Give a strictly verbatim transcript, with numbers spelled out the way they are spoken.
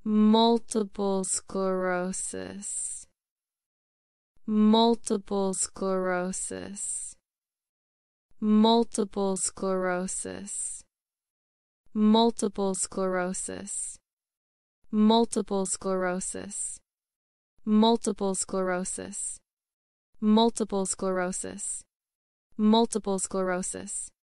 multiple sclerosis, multiple sclerosis, multiple sclerosis, multiple sclerosis, multiple sclerosis, multiple sclerosis, multiple sclerosis, multiple sclerosis.